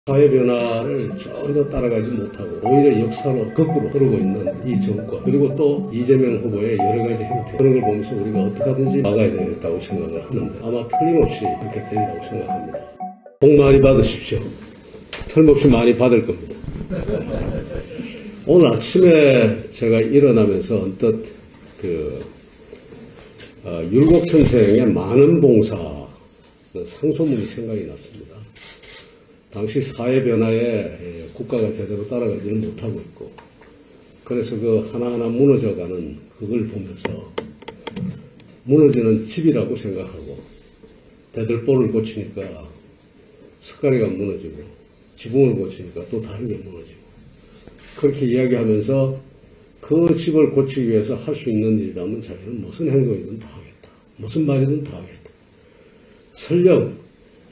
사회 변화를 전혀 따라가지 못하고 오히려 역사로 거꾸로 흐르고 있는 이 정권, 그리고 또 이재명 후보의 여러 가지 행태, 그런 걸 보면서 우리가 어떻게 하든지 막아야 되겠다고 생각을 하는데 아마 틀림없이 그렇게 되리라고 생각합니다. 복 많이 받으십시오. 틀림없이 많이 받을 겁니다. 오늘 아침에 제가 일어나면서 언뜻 율곡 선생의 많은 봉사 상소문이 생각이 났습니다. 당시 사회 변화에 국가가 제대로 따라가지는 못하고 있고, 그래서 그 하나하나 무너져가는 그걸 보면서 무너지는 집이라고 생각하고, 대들보를 고치니까 석가래가 무너지고, 지붕을 고치니까 또 다른 게 무너지고, 그렇게 이야기하면서 그 집을 고치기 위해서 할 수 있는 일이라면 자기는 무슨 행동이든 다 하겠다. 무슨 말이든 다 하겠다. 설령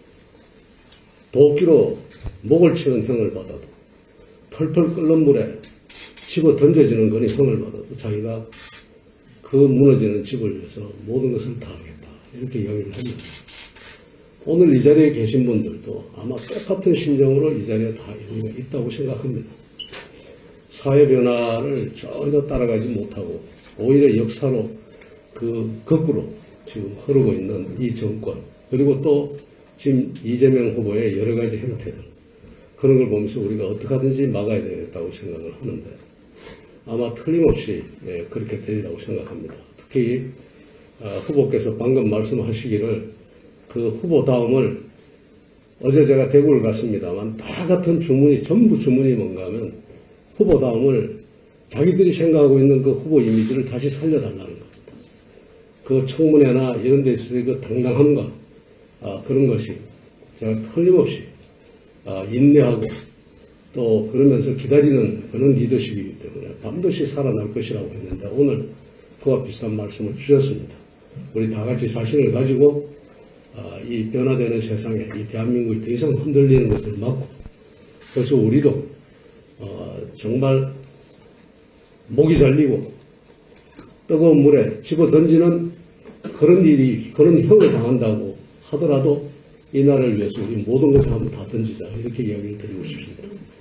도끼로 목을 치는 형을 받아도, 펄펄 끓는 물에 집어 던져지는 거니 형을 받아도 자기가 그 무너지는 집을 위해서 모든 것을 다 하겠다. 이렇게 이야기를 합니다. 오늘 이 자리에 계신 분들도 아마 똑같은 심정으로 이 자리에 다 일리가 있다고 생각합니다. 사회 변화를 전혀 따라가지 못하고 오히려 역사로 거꾸로 지금 흐르고 있는 이 정권, 그리고 또 지금 이재명 후보의 여러 가지 행태들, 그런 걸 보면서 우리가 어떻게 하든지 막아야 되겠다고 생각을 하는데 아마 틀림없이 그렇게 되리라고 생각합니다. 특히 후보께서 방금 말씀하시기를 그 후보 다음을, 어제 제가 대구를 갔습니다만 다 같은 주문이, 전부 주문이 뭔가 하면 후보 다음을 자기들이 생각하고 있는 그 후보 이미지를 다시 살려달라는 겁니다. 그 청문회나 이런 데 있어서 그 당당함과 그런 것이 제가 틀림없이 인내하고 또 그러면서 기다리는 그런 리더십이기 때문에 반드시 살아날 것이라고 했는데 오늘 그와 비슷한 말씀을 주셨습니다. 우리 다 같이 자신을 가지고 이 변화되는 세상에 이 대한민국이 더 이상 흔들리는 것을 막고, 그래서 우리도 정말 목이 잘리고 뜨거운 물에 집어 던지는 그런 일이, 그런 형을 당한다고 하더라도 이 나라를 위해서 우리 모든 것을 한번 다 던지자, 이렇게 이야기를 드리고 싶습니다.